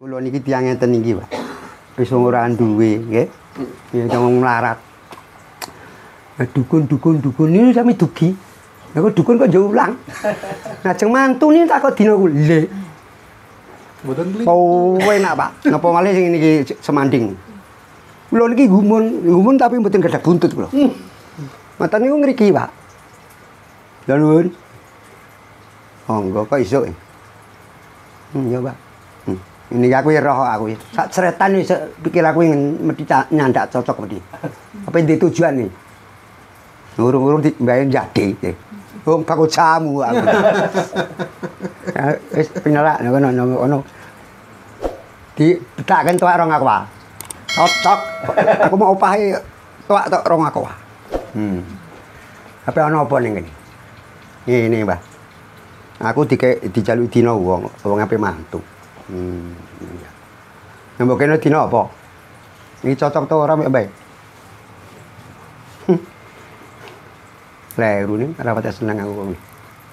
Kula niki tiyang ngeten iki, Pak. Wis ora duwe, nggih. Ya wong melarat. Dukun ini sami dugi. Lah kok dukun kok njo ulang. Lajeng mantu niki tak kok dina ku. Le. Mboten kli. Oh, enak, Pak. Napa malih sing niki semanding. Kula niki gumun tapi mboten gadah buntut kula. Mata niku ngriki, Pak. Lha nuwun. Monggo kok iso. Ya, Pak. Ini aku ya roh aku ya. Sak ceretan wis pikir aku mesti nyandak cocok mesti. Apa ndi tujuan nih? Urung-urung dibayar jadi. Wong kanggo jamu aku. Wis pinelak ngono. Ditaken tuwak rong aku wae. Cocok. Aku mau opahe tuwak tok rong aku wae. Apa ana apa ning kene? Ini, Mbah. Aku dijaluk dina wong ape mantu. Mbok kene dina apa? Iki cocok to ora mek bae. Leru nih, ora pati seneng aku wong.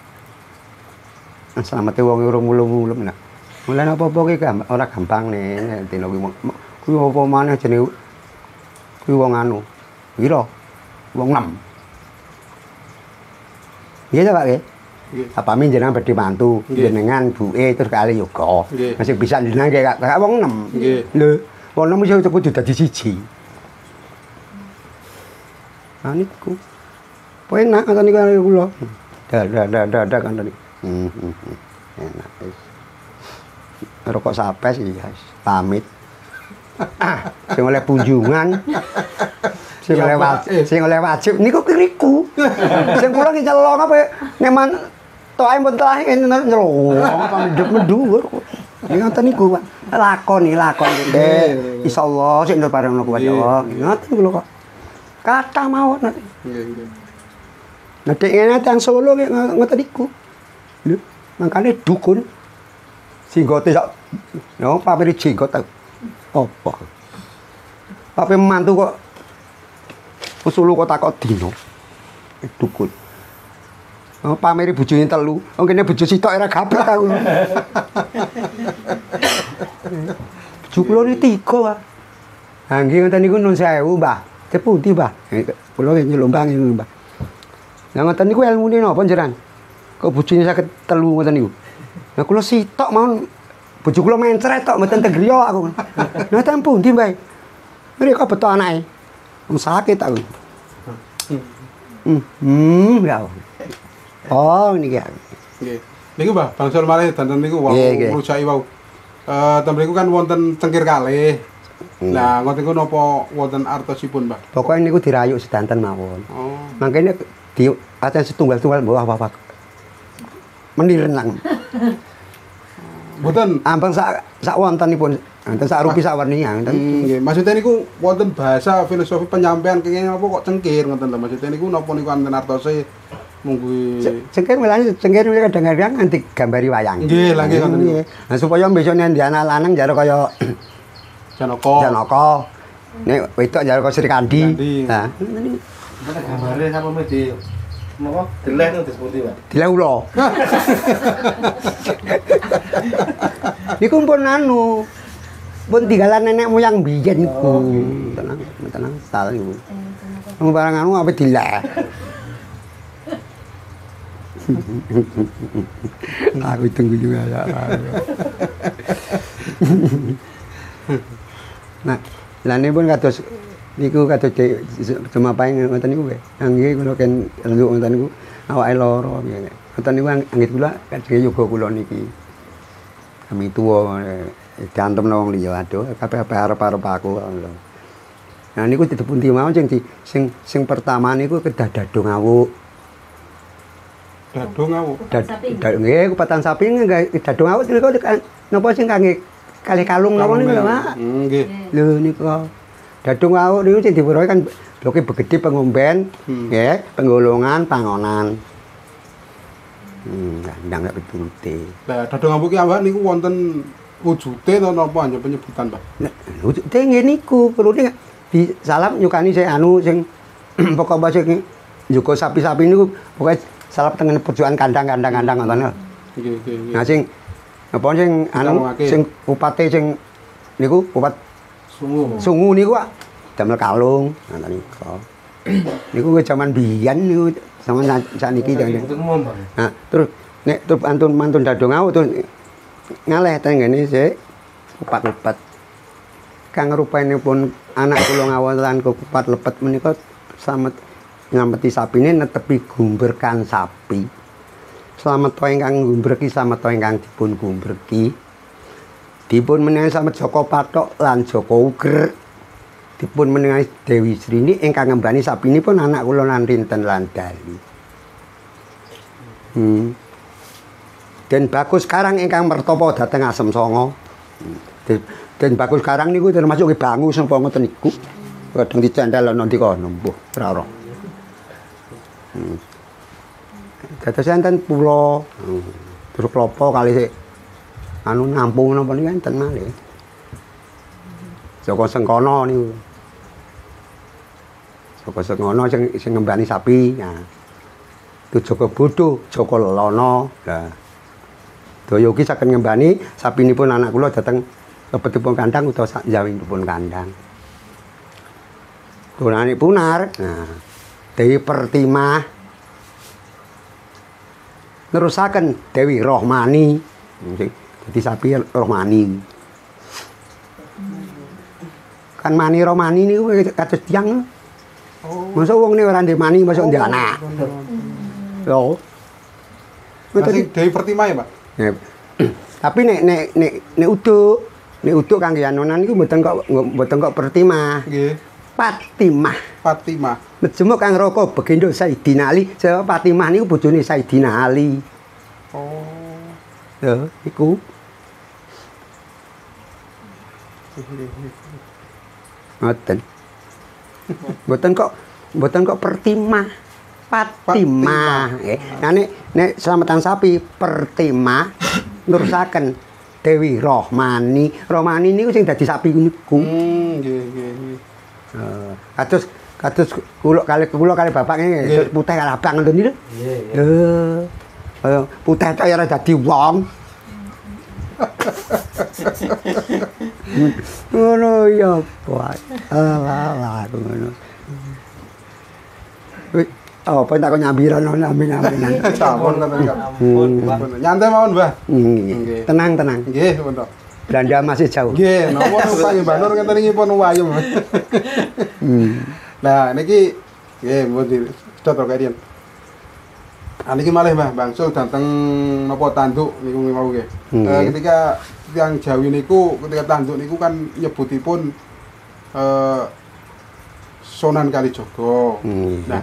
Selamat wong urung mulum-mulum nak. Mulane apa-apa ki ora gampang nih dina kuwi apa maneh jenenge kuwi wong anu. Pira? Wong 6. Iya ta, Pak nggih? Apa min jenengan badhe mantu, jenengan buke terus kali yoga. Masih bisa jenengan kaya wong 6. Nggih. Lho, wong 6 iso kudu dadi siji. Ah niku. Poe enak ngoten niku kula. Dah kan niku. Enak wis. Rokok sapes iki, guys. Pamit. Sing oleh punjungan. Sing oleh wajib niku kiriku. Sing kula ki nyelong apa neman tok ae mbon tah nyelong apa mendhuwur. Ngoten niku, Pak. Lakon. Insyaallah sik ndur pareng kuwi Allah. Ngoten kula kok. Kathah mawon. Nggih. Nah, dek ngene tang Solo ngoten niku. Lho, mangkane dukun. Singgote sak no pameri jenggot apa. Pape mantu kok usulu kok takok dino. Dukun. Oh, pameri bojone 3. Wong kene bojo sitok ora gaplek aku. Bojo kula ni 3, Pak. Ha nggih ngoten niku nun sewu, Mbah. Cepundi, Mbah? Kula nyeluk Mbah niku, Mbah. Lah ngoten niku ilmune napa njenengan? Kok bojone saged 3 ngoten niku. Lah kula sitok mawon bojo kula mencret tok mboten tegriya aku. Lah ten pundi, Mbah? Mriko beto anake. Wong sakit aku. Ya. Oh, niki. Nggih. Niku, Mbah, bangsul malih danten niku wau ngrujaki wau. Ten mriku kan wonten cengkir kalih. Nah, ngoten niku napa wonten artosipun, Mbah? Pokoke niku dirayuk sedanten mawon. Oh. Mangkene di acan setunggal-tunggal apa. Meniren lang. Mboten Ampun sak wontenipun, enten sak rupi sak werni ngoten. Nggih, maksudnya niku wonten bahasa filosofi penyampaian kenging apa kok cengkir ngoten lho. Maksudnya niku napa niku wonten artose mung kuwi. Cengkir melane cengkir kadang-kadang anti gambari wayang. Nggih, lha nggih ngoten niku. Nah, supaya besok nek anak lanang jare kaya Janaka. Nek wedok jare kaya Sri Kandi. Nah, niku. Gambare sapa mesti napa deleh niku disebut, Pak. Dileh ula. Niku pun anu. Pun tinggalan nenek moyang biyen niku. Tenang, salah niku. Wong barang anu apa dileh. Aku tunggu juga ya. Nah, lane pun kados niku kados cuma paing ngoten niku nggih. Nggih kula ken renduk ngoten niku awake lara piye. Ngoten niku anggit kula kadhe yoga kula niki. Kami tuwa diantemno wong liya aduh kabeh arep-arep aku lho. Nah niku dipundi mawon sing pertama niku kedah dadung awuk. Dadung awuk. Nggih kupatan sapi nggih dadung awuk niku napa sing kangge kalih kalung napa niku lho, Pak. Nggih. Lho niku dadung awuk niku sing diweruhi kan bloke begede pengomben, nggih, penggolongan, pangonan. Ndang nek pitulute. Lah dadung awuk ki awak niku wonten wujude to napa hanya penyebutan, Pak? Wujude nggih niku, perune di salap nyukani sing anu sing pokok sing njuga sapi-sapi niku pokoke salap tengen pojokan kandang-kandang ngoten lho. Nggih. Nah sing apa sing anu sing upate sing niku kupat sungu niku Pak. Damel kalung ngoten niku. Niku zaman biyen niku zaman sakniki nah terus nek terus mantun dadong aku terus ngaleh teng ngene sik kupat-lepet kang rupanipun anak kula ngawonten kupat lepet menika slamet ngampeti sapine netepi gumberkan sapi. Slamet to ingkang gumbreki slamet to ingkang dipun gumbreki. Dipun menehi slamet Joko Pathok lan Joko Uger. Dipun menehi Dewi Srini ingkang ngembani sapinipun anak kula lan Rinten lan Dali. Den Bagus Karang ingkang mertapa dhateng Asem Sanga. Den Bagus Karang niku termasuk bangu sapa ngoten niku. Kadang dicendhal ana ndi kono mbuh ora ora. Dados enten pulo terus klopo kali sik anu nampung napa niku enten malih. Joko Sengkono niku. Joko Sengkono sing ngembani sapi. Nah. Itu Joko Bodo, Joko Lelono. Lah. Daya ugi saged ngembani sapinipun anak kula dhateng lebetipun kandhang utawa sak njawinipun kandhang. Turane punar. Nah, Dewi Pertimah nerusaken Dewi Rohmani. Jadi sapi Rohmani. Kan Mani Rohmani niku kados tiyang. Masa wong ne ora ndek mani masuk ndek anak. Lho. Masih Dewi Pertimah ya, Pak? Tapi nek uduk kangge anonan niku mboten kok Pertimah. Nggih. Fatimah. Nejemuk Kang Roko Begendo Saidina Ali. Sebab Fatimah niku bojone Saidina Ali. Oh. Ya, iku. Ngoten. Mboten kok Pertimah. Fatimah. Nah nek selamatan sapi Pertimah nurusaken Dewi Rohmani. Rohmani niku sing dadi sapi niku. Nggih. Kados kula kali bapak ngene putih kali abang ngoten niku. Nggih. Putih tok ya ora dadi wong. Ngono ya, Pak. Alah ngono. Apa tak nyambiran nyambiran. Sampun nyantai mawon, Mbah. Nggih. Tenang. Nggih, pun. Belanda masih jauh. Nggih, napa Pak Mbah Nur ngeten iki pun wayem. Nah, niki nggih mboten sedot kalian. Niki malih Mbah Bangsul dateng napa tanduk niku mau nggih. Ketika tiyang Jawi niku ketika tanduk niku kan nyebutipun Sunan Kalijaga. Nah,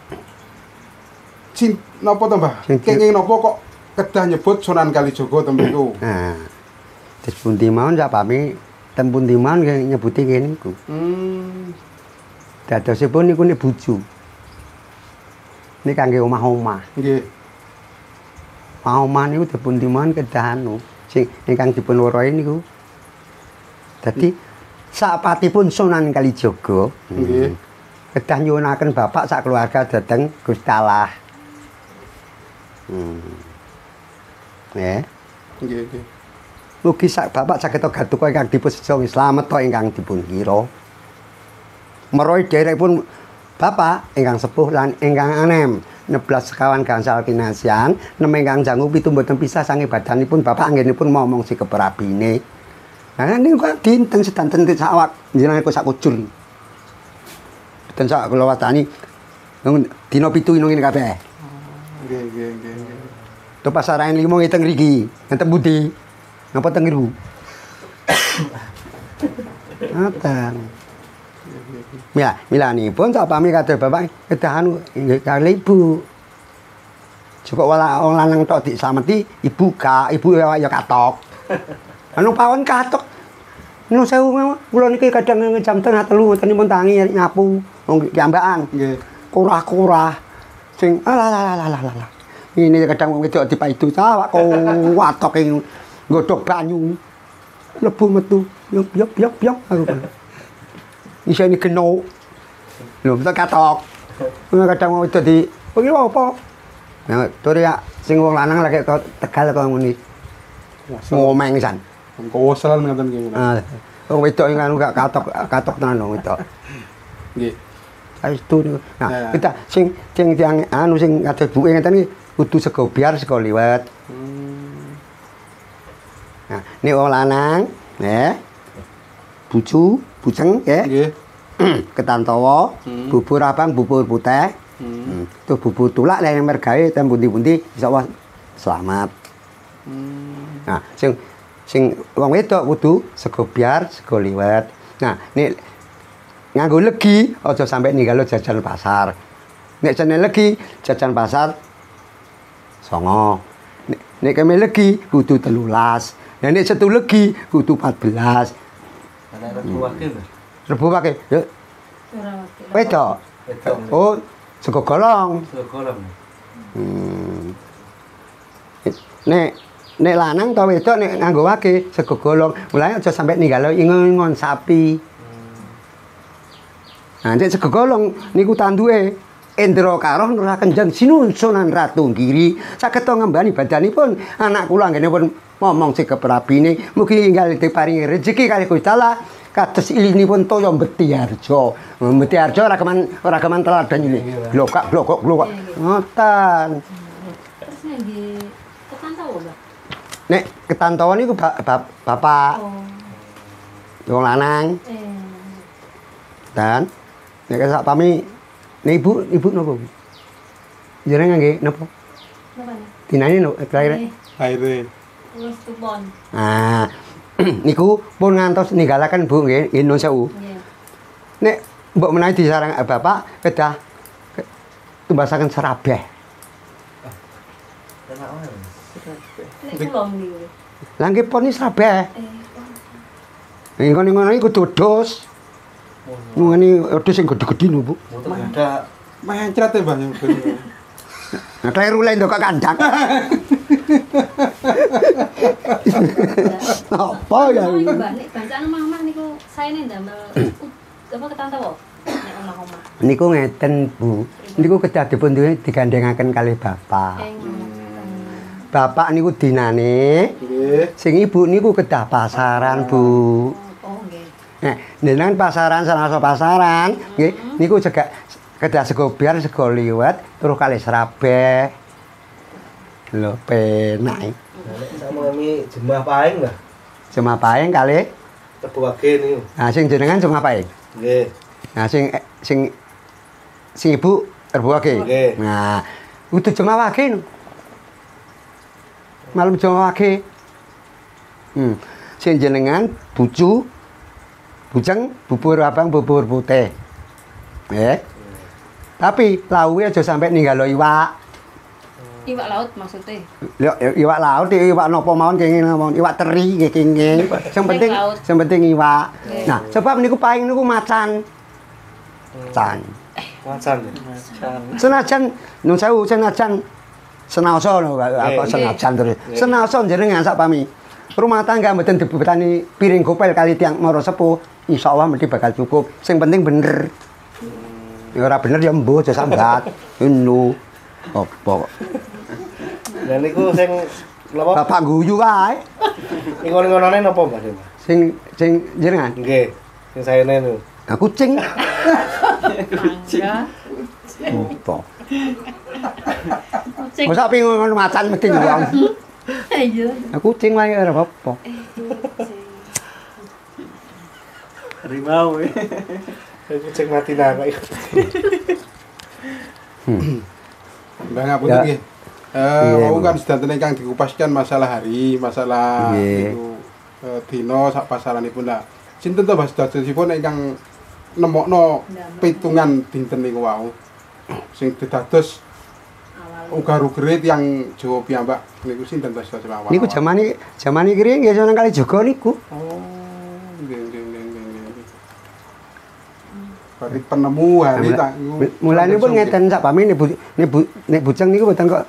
napa to, Mbah? Kenging napa kok kedah nyebut Sunan Kalijaga ten mriku? Nah. Terus pundi mawon sapami ten pundi mawon nyebuti kene niku. Dadosipun niku nek bojo. Niki kangge omah-omah. Nggih. Omah niku ten pundi mawon kedah anu sing ingkang dipun weruhi niku. Dadi sapatipun Sunan Kalijaga. Nggih. Kedah nyuwunaken bapak sak keluarga dhateng Gusti Allah. Nggih. Nggih. Mugi sak bapak saged gatuka ingkang dipun sejo slamet to ingkang dipun kira. Merohi derekipun bapak ingkang sepuh lan ingkang anem 11 sekawan gangsal kinasian, ingkang jangu pitu mboten pisah sange badanipun bapak anggenipun momong si keperabine. Nah niku dinten sedanten sawak njenengan kok sak kucur. Ten sak kula watani dina 7 ngene kabeh. Nggih. To pasaran 5 ngiteng mriki, ngenten pundi? Napa teng niku? Atang. Milanipun sapami kados bapak kedahan nggih kali ibu. Cukup wong lanang tok disameti, ibu ya katok. Anu pawon katok. Nu sewu kula niki kadang jam 2:30 ngoten pun tangi nyapu wong kiambakan. Nggih. Kurah-kurah sing alah. Ini kadang wong wedok dipaidu sawak watok ing nggodhog banyu. Lebu metu, yop aku. Isine keno. Lho, tak katok. Kadang wong wedok di, "Oh iki apa?" Nah, tur ya sing wong lanang lagi Tegal kok ngene. Ngomeng san. Kewoslan ngoten iki. Wong wedok yang anu gak katok tenan wong wedok. Nggih. Saestu niku. Nah, Nah. kita sing yang anu sing kados buke ngeten iki kudu sego biar sego liwet. Nah, nek wong lanang, bucu, bujeng, Nggih. ketantawa, bubur abang, bubur putih. Itu bubur tulak lah yang mergawe ten pundi-pundi insyaallah selamat. Nah, sing wong wedok kudu sego biar, sego liwet. Nah, nek nganggo legi aja sampe ninggalo jajan pasar. Nek jeneng legi jajan pasar 9. Nek keme legi kudu 13. Nah nek setu legi kudu 14. Ana rebu wakil. Rebu pake. Yo. Ora wakil. Wedok. Wedok. Oh, sego golong. Golong. Nek lanang ta wedok nek nganggo wage sego golong. Mulane aja sampe ninggalo ingon sapi. Nah, nek sego golong niku tanduke Endra Karoh Nurah Kenjang Sinun Sunan Ratu Giri saged ngembani badanipun anak kula anggenipun momong sikep rabine mugi enggal diparingi rezeki kalih Gusti Allah kados ilinipun toya Mbetiharja. Mbetiharja ora keman teladan ini. Blokak ngoten. Terus nggih ketantawa, Mbak. Nek ketantawa niku bapak wong lanang dan nek sak pami nek ibu napa? Jenengan nggih napa? Napa nih? Dinane lho kelahiran. Akhire. Terus tupon. Ah, niku pun ngantos ninggalaken Bu nggih, nuwun sewu. Nggih. Nek mbok menawi disarang bapak kedah tumbasaken serabeh. Enak wae. Nek kula niku. Lah nggih pon serabeh. Ngono iki kudu wedhus. Ngene wedhus sing gedhe-gedhe lho, Bu. Motor ada Mencret ya, Mbah. Nah, kleru lain kok kandang. Apa ya? Oh, Mbak, nek bacaan omah-omah niku saene ndamel apa ketantawa? Nek omah-omah. Niku ngeten, Bu. Niku kedah dipun digandengaken kalih bapak. Bapak niku dinane, Nggih. sing ibu niku kedah pasaran, Bu. Oh, nggih. Nah, jenengan pasaran sanasa pasaran, nggih, niku juga kedah sego biar, sego liwet, terus kalih serabeh. Lho, penak. nek sama kami jembah paing lah. Cuma paeng kalih. Rebu wakil niku. Nah, sing jenengan cuma paeng. Nggih. Nah, sing ibu terbuake. Nggih. Nah, kudu cuma wage. Malem cuma wage. Sing jenengan bucu, bujeng, bubur abang, bubur putih. Tapi lauwe aja sampai ninggalo iwak. Iwak laut maksudnya. Iwak laut, iwak napa mawon kenging mawon, iwak teri nggih kenging. Sing penting iwak. Nah, sebab niku paing niku macan. Macan. Senajan nun sewu senajan senaoso lho apa senajan terus. Senaoso jenengan sak pami. Rumah tangga mboten dibebani piring gopel kali tiang mara sepuh, insyaallah mesti bakal cukup. Sing penting bener. Ya ora bener ya mbuh aja sambat. Ngono. Apa? Lah niku sing napa? Bapak guyu kae. Ingon-ingonane napa, Mbak? Sing jenengan. Nggih. Sing saene niku. Nah, kucing. Mangga. Apa? Kucing. Masa pingon ngono macan mesti wong. Iya. Nah, kucing wae ora apa-apa. Harimau. Kucing mati naga iku. Mbah ngapunten Ya. nggih. Iya, Mau Mbah. kan sedanten ingkang dikupaskan masalah hari, masalah Iya. itu dina sak pasaranipun lah. Sinten to Mbah sedasipun ingkang nemokno pitungan dinten niku wau. Sing didados ugar-ugere tiyang Jawa piyambak niku sinten to sedasipun? Niku jamane kiri nggih seneng kali Joko niku. Oh, nggih. Berarti penemu hari tak Mulane pun ngeten sak pami nek bujeng niku mboten kok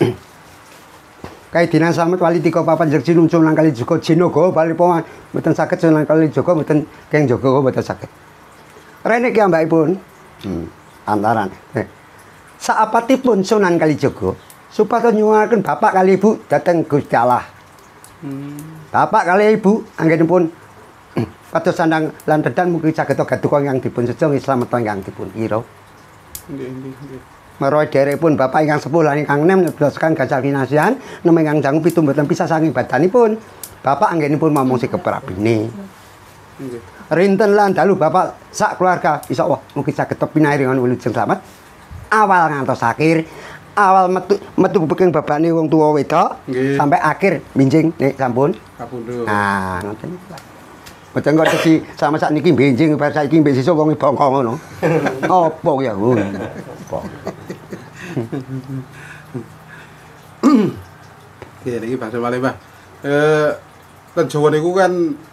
Kai Dinas Slamet Wali Tika Papan Jersi Lumsum nang kali Joko Jinogo bali pawan mboten saged nang kali Joko mboten keng Joko mboten saged. Rene ki ambakipun antaran. Saapatipun Sunan Kalijaga supados nyuwunaken Bapak kali Ibu dhateng Gusti Allah. Bapak kali Ibu anggenipun Pados sandang lan dedan mugi saged gaduka ingkang dipun sejo slamet ingkang dipun kira. Nggih. Meroy derepun Bapak ingkang sepuh lan ingkang nem berdasarkan gajal kinasihan nama ingkang jangu pitu mboten pisah saking badanipun. Bapak anggenipun mamung keprabine. Nggih. Rinten lan dalu Bapak sak keluarga insyaallah mugi saged pinaring dengan wilujeng slamet. Awal ngantos akhir, awal metu peking babane wong tuwa wedok Nggih. sampai akhir minjing nek sampun. Kapundhut. Nah, ngoten iki. Mboten kok dadi sama sakniki benjing bar saiki mbek sesuk wong bongko ngono. Apa ya? Apa? Oke, niki bahasa malih, Mbah. Ten Jawa niku kan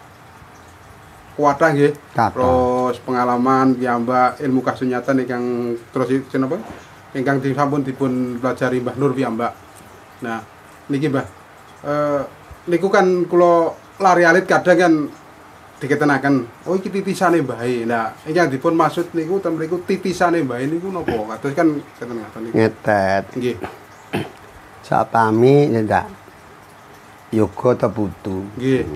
kuatah nggih. Kathah. Terus pengalaman piyambak, ilmu kasunyatan ingkang terus napa? Ingkang disampun dipun pelajari Mbah Nur piyambak. Nah, niki Mbah. Niku kan kula lari alit kadang kan diketenaken, oh iki titisane mbahe. Nah, ingkang dipun maksud niku ten mriku titisane mbahe niku napa? Kados kan keten ngaten niku. Ngetet. Nggih. Sapami ndak yoga ta putu. Nggih.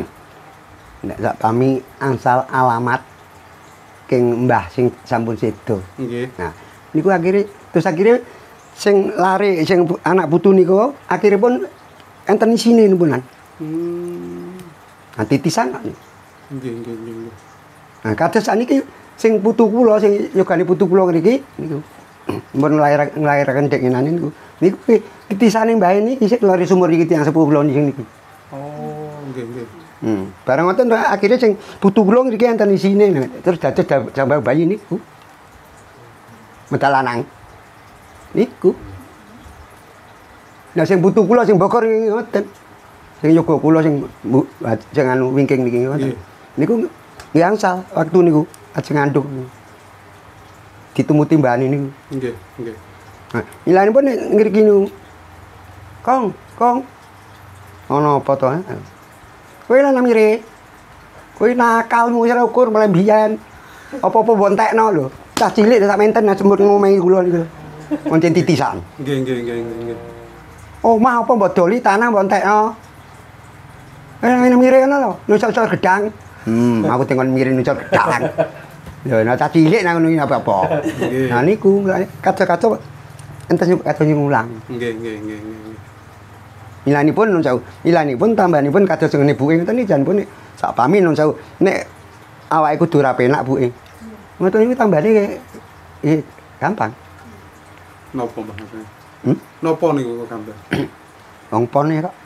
Nek sapami angsal alamat king mbah sing sampun sedo. Nggih. Nah, niku akhire sing lari sing anak putu niku akhiripun enten isine nipunan. Nah, titisan kok. Nggih. Nah, kados sakniki sing putu kula sing yogane putu kula ngriki niku. Mun nglairaken dengenane niku. Niku titisane mbahe niki sik lari sumur iki tiyang sepuh kula niki. Oh, nggih. Barang ngoten akhirnya sing putu kula ngriki enten isine terus dados jambang bayi niku. Medal lanang. Niku. Nah sing putu kula sing bokor niki ngoten. Sing yoga kula sing anu wingking niki ngoten. Niku nggih angsal waktu niku ajeng ngandhuk. Ditumuti mbane niku. Nggih. Nah, ilanipun ngriki niku. Kong. Ono apa to? Kowe lan mire. Kowe nakalmu ora ukur mulai biyen. Apa-apa mbok entekno lho. Cah cilik sak menten semut ngomehi kula niku. Moncen titisan. Nggih. Omah apa mbok doli tanah mbok entekno. Nang mire ngono lho, nusuk-nusuk gedang. Aku tengok mire nusuk gedang. Lho, nek cah cilik nang ngono iki apa-apa. Nah niku kaca-kaca enten kados ngulang. Nggih. Ilanipun nun sewu. Ilanipun tambahanipun kados ngene buke ngoten iki jan pun sakpami nun sewu. Nek awake kudu ra penak buke. Ngoten niku tambahane gampang. Napa Mbah? Napa niku kok gampang? Wong pone kok.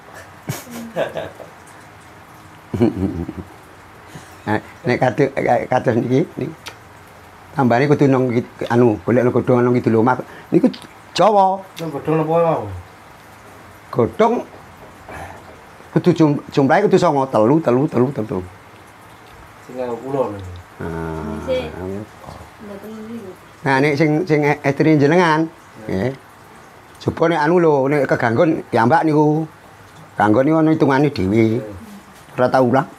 Nek kados niki tambahane kudu nang anu golek godhong nang kidul omah. Niku Jawa. Nang godhong napa mau? Godhong kudu jumlahe kudu 9 3. Sing kula lho. Nah, nek sing estri jenengan nggih. Coba nek anu lho, nek keganggon piyambak niku. Ganggon niku ana hitungane dhewe. Ora tau ulang.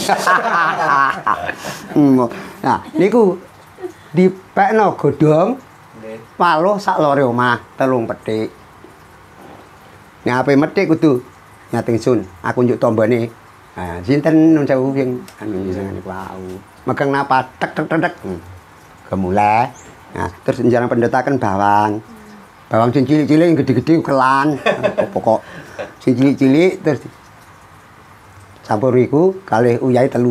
Nah, niku dipekno godhong Nggih. paluh sak lore omah, 3 petik. Nek ape metik kudu nyating sun. Aku njuk tombane. Nah, sinten nun sewu sing anu jenengan niku wau. Megang napa tek. Gemulai. Nah, terus njarang pendetaken bawang. Bawang sing cilik-cilik sing gedhe-gedhe kelan. Pokok sing cilik-cilik terus campur iku kalih uyahe 3.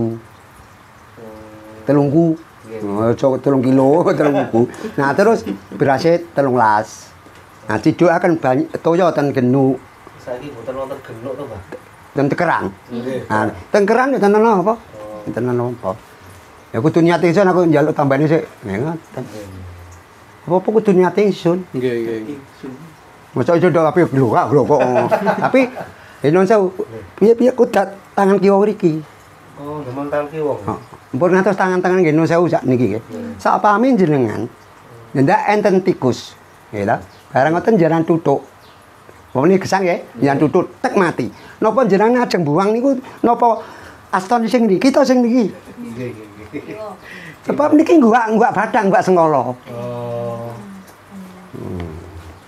3ku. Aja 3 kilo, 3ku. Nah, terus berase 13. Nah, didoaken toya ten genuk. Saiki mboten wonten genuk to, Mbah? Ten tekerang. Nggih. Nah, tekerang ya tenen apa? Tenen apa? Ya kudu niat isun aku njaluk tambane sik. Ngoten. Apa kudu niat isun? Nggih. Masa iso ndok ape glokok. Tapi non sewu. Piye kudat tangan kiwa mriki. Oh, demen tangan kiwa. Mpun ngantos tangan-tangan nggih non sewu sak niki nggih. Sak pami jenengan. Ndak enten tikus. Nggih ta? Barang ngoten jaran tutuk. Wong niki gesang nggih, jaran tutut tek mati. Napa jenengan ajeng buang niku napa aston sing niki to sing niki? Nggih. Sebab niki ngguak badang, ngguak sengkala. Oh.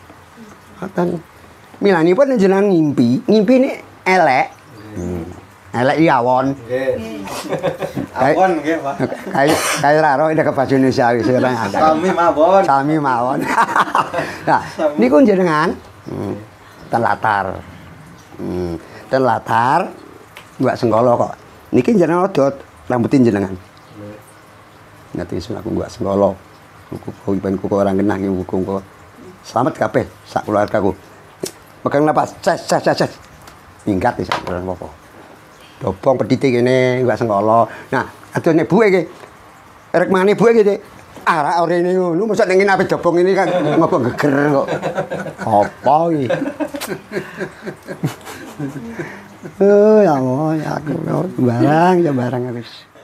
Ngoten. Milanipun jenengan ngimpi ini elek. Elek iki awon. Nggih. Nggih. Awon nggih, Pak. Kayak ra ro nek bahasa Indonesia wis ora ada. Sami mawon. Sami mawon. Nah, niku jenengan ten latar. Ten latar mbak Senggolo kok. Niki jenengan rada rambutin jenengan. Ngerti sun aku mbak Senggolo. Kuku kuku orang genah iki kuku. Selamat kabeh sak keluargaku. Pegang napas. Ces. Minggat wis ora apa-apa. Dobong pedite kene mbak Senggolo. Nah, adone buke iki. Rek mangane buke iki. Arak orene ngono, mosok ning ape dobong ini kan ngopo geger kok. Apa iki? Oh ya Allah, aku barang aku.